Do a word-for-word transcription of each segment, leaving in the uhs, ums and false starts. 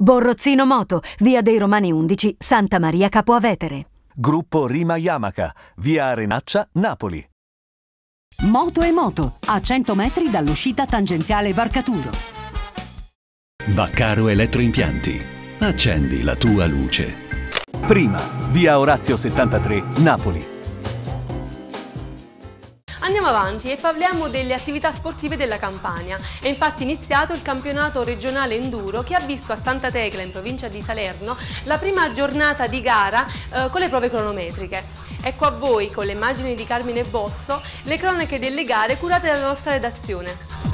Borrozzino Moto, via dei Romani undici, Santa Maria Capua Vetere. Gruppo Rima Yamaha, via Arenaccia, Napoli. Moto e Moto, a cento metri dall'uscita tangenziale Varcaturo. Vaccaro Elettroimpianti. Accendi la tua luce. Prima, via Orazio settantatré, Napoli. Andiamo avanti e parliamo delle attività sportive della Campania. È infatti iniziato il campionato regionale enduro che ha visto a Santa Tecla, in provincia di Salerno, la prima giornata di gara eh, con le prove cronometriche. Ecco a voi, con le immagini di Carmine Bosso, le cronache delle gare curate dalla nostra redazione.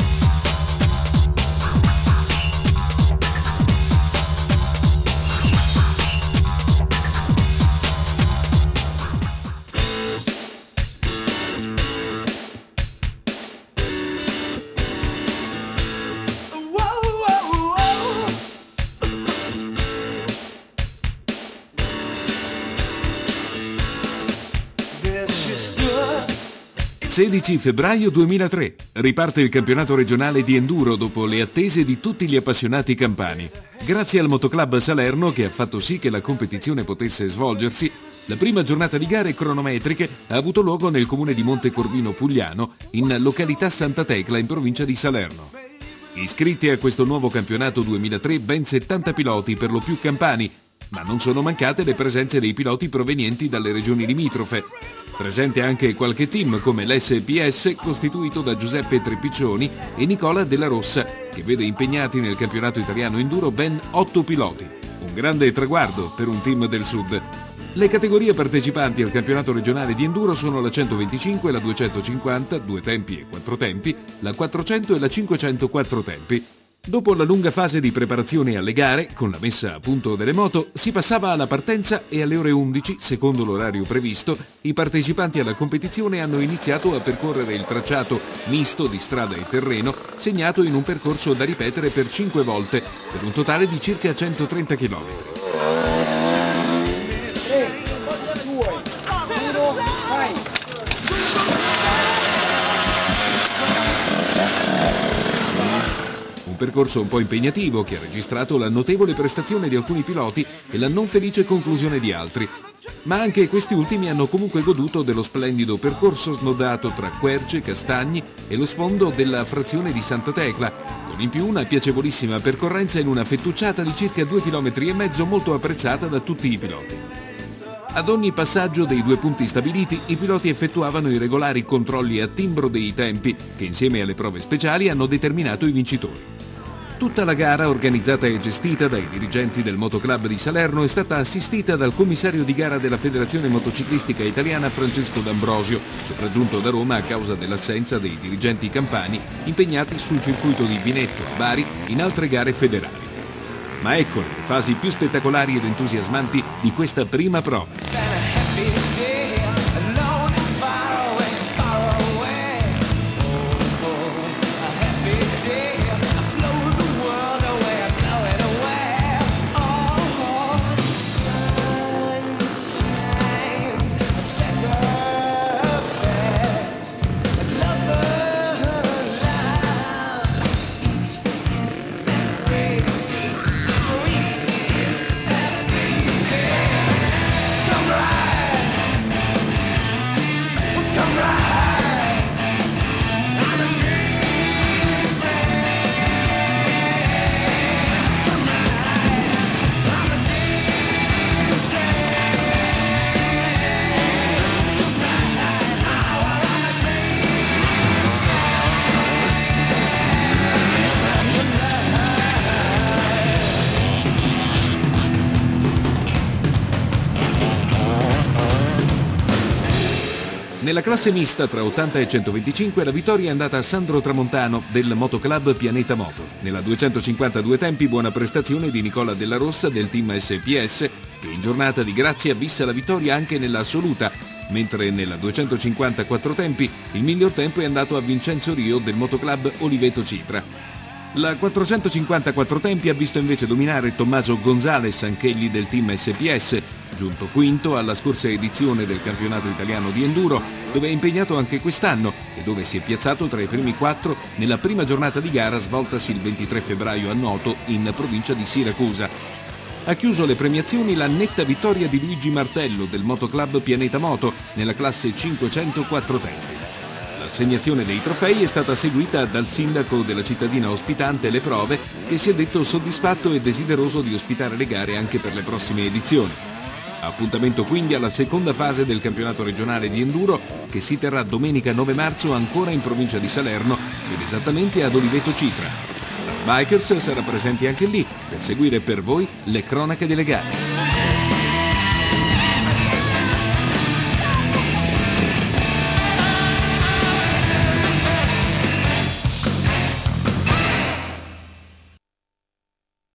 sedici febbraio duemilatré. Riparte il campionato regionale di enduro dopo le attese di tutti gli appassionati campani. Grazie al Motoclub Salerno, che ha fatto sì che la competizione potesse svolgersi, la prima giornata di gare cronometriche ha avuto luogo nel comune di Montecorvino Pugliano, in località Santa Tecla, in provincia di Salerno. Iscritti a questo nuovo campionato duemilatré ben settanta piloti, per lo più campani, ma non sono mancate le presenze dei piloti provenienti dalle regioni limitrofe. Presente anche qualche team come l'S P S, costituito da Giuseppe Trepiccioni e Nicola Della Rossa, che vede impegnati nel campionato italiano enduro ben otto piloti. Un grande traguardo per un team del sud. Le categorie partecipanti al campionato regionale di enduro sono la centoventicinque, la duecentocinquanta, due tempi e quattro tempi, la quattrocento e la cinquecento quattro tempi. Dopo la lunga fase di preparazione alle gare, con la messa a punto delle moto, si passava alla partenza e alle ore undici, secondo l'orario previsto, i partecipanti alla competizione hanno iniziato a percorrere il tracciato misto di strada e terreno, segnato in un percorso da ripetere per cinque volte, per un totale di circa centotrenta chilometri. tre, due, uno, vai! Un percorso un po' impegnativo che ha registrato la notevole prestazione di alcuni piloti e la non felice conclusione di altri. Ma anche questi ultimi hanno comunque goduto dello splendido percorso snodato tra querce, castagni e lo sfondo della frazione di Santa Tecla, con in più una piacevolissima percorrenza in una fettucciata di circa due chilometri e mezzo molto apprezzata da tutti i piloti. Ad ogni passaggio dei due punti stabiliti, i piloti effettuavano i regolari controlli a timbro dei tempi, che insieme alle prove speciali hanno determinato i vincitori. Tutta la gara, organizzata e gestita dai dirigenti del Motoclub di Salerno, è stata assistita dal commissario di gara della Federazione Motociclistica Italiana Francesco D'Ambrosio, sopraggiunto da Roma a causa dell'assenza dei dirigenti campani impegnati sul circuito di Binetto a Bari in altre gare federali. Ma eccole le fasi più spettacolari ed entusiasmanti di questa prima prova. Nella classe mista tra ottanta e centoventicinque la vittoria è andata a Sandro Tramontano del Motoclub Pianeta Moto. Nella duecentocinquantadue tempi buona prestazione di Nicola Della Rossa del team S P S, che in giornata di grazia visse la vittoria anche nella assoluta, mentre nella duecentocinquantaquattro tempi il miglior tempo è andato a Vincenzo Rio del Motoclub Oliveto Citra. La quattrocentocinquanta quattro tempi ha visto invece dominare Tommaso Gonzalez, anch'egli del team S P S, giunto quinto alla scorsa edizione del campionato italiano di enduro, dove è impegnato anche quest'anno e dove si è piazzato tra i primi quattro nella prima giornata di gara svoltasi il ventitré febbraio a Noto, in provincia di Siracusa. Ha chiuso le premiazioni la netta vittoria di Luigi Martello del Motoclub Pianeta Moto nella classe cinquecentoquattro tempi. L'assegnazione dei trofei è stata seguita dal sindaco della cittadina ospitante le prove, che si è detto soddisfatto e desideroso di ospitare le gare anche per le prossime edizioni. Appuntamento quindi alla seconda fase del campionato regionale di enduro, che si terrà domenica nove marzo ancora in provincia di Salerno ed esattamente ad Oliveto Citra. Star Bikers sarà presente anche lì per seguire per voi le cronache delle gare.